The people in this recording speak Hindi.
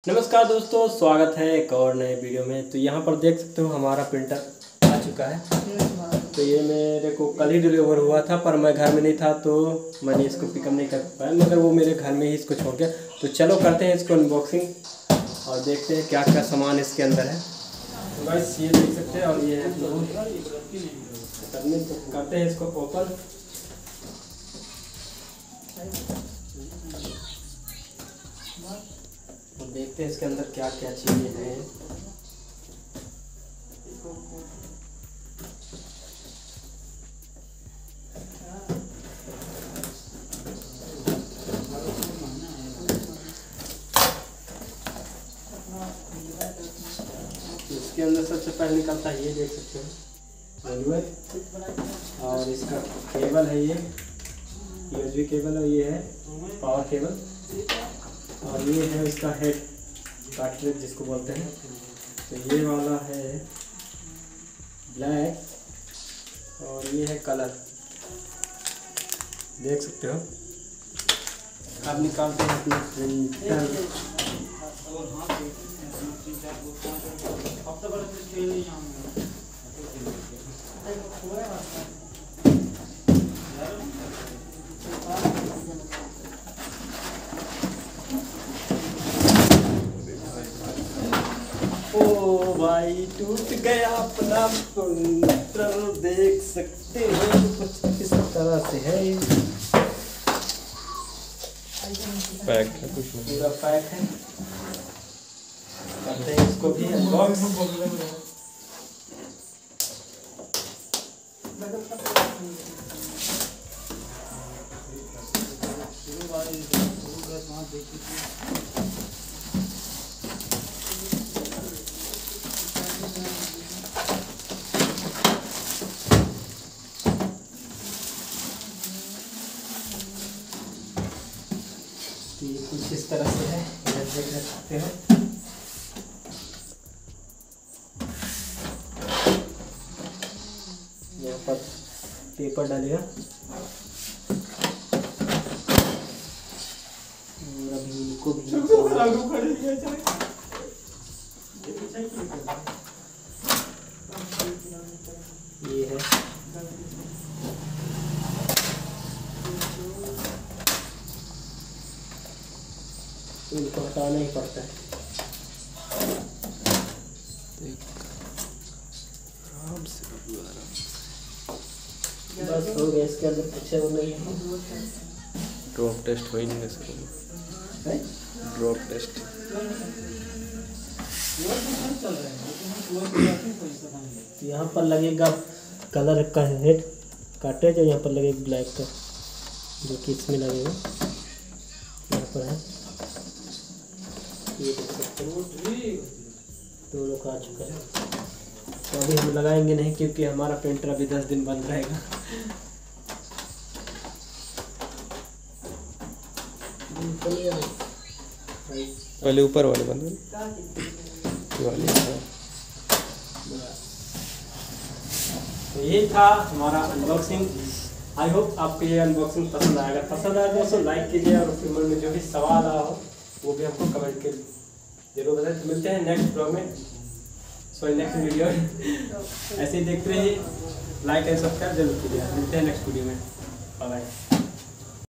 नमस्कार दोस्तों, स्वागत है एक और नए वीडियो में। तो यहाँ पर देख सकते हो हमारा प्रिंटर आ चुका है। तो ये मेरे को कल ही डिलीवर हुआ था, पर मैं घर में नहीं था तो मैंने इसको पिकअप नहीं कर पाया, मगर वो मेरे घर में ही इसको छोड़ गया। तो चलो करते हैं इसको अनबॉक्सिंग और देखते हैं क्या क्या सामान इसके अंदर है। तो गाइस ये देख सकते हैं, और ये है तो करते हैं इसको ओपन। तो देखते हैं इसके अंदर क्या क्या चीज़ें हैं। इसके अंदर सबसे पहले निकलता है, ये देख सकते हो मैनुअल, और इसका केबल है, ये USB केबल है, ये है पावर केबल, और ये है इसका हेड कार्ट्रिज जिसको बोलते हैं। तो ये वाला है ब्लैक, और ये है कलर, देख सकते हो। अब निकालते हैं अपना प्रिंटर। ओ भाई, टूट गया अपना प्रिंटर, देख सकते हो कुछ इस तरह से है। पैक है, कुछ पूरा पैक है। करते हैं इसको भी अनबॉक्स। ये कुछ इस तरह से है, देख सकते हो। यहाँ पर पेपर डालेगा, अभी इनको भी ये है। इनको हटाना ही पड़ता है। बस हो गया, इसके अंदर कुछ और नहीं है। ड्रॉप टेस्ट हो ही नहीं सकता। ड्रॉप टेस्ट यहाँ पर लगेगा कलर का हेड कार्ट्रिज, यहाँ पर लगेगा ब्लैक का, जो कि इसमें लगेगा। यहाँ पर है, ये देख सकते हो, दोनों का आ चुका है। तो अभी हम लगाएंगे नहीं, क्योंकि हमारा प्रिंटर अभी 10 दिन बंद रहेगा। पहले ऊपर वाले बंद वाले। तो ये था हमारा अनबॉक्सिंग। आई होप आपको ये अनबॉक्सिंग पसंद आएगा। पसंद आएगा दोस्तों लाइक कीजिए, और फिर मन में जो भी सवाल आ हो वो भी हमको कमेंट के जरूर बताएं। तो मिलते हैं नेक्स्ट ब्लॉग में, सॉरी नेक्स्ट वीडियो में। ऐसे ही देखते रहिए, लाइक एंड सब्सक्राइब जरूर कीजिए। मिलते हैं नेक्स्ट वीडियो में, बाय बाय।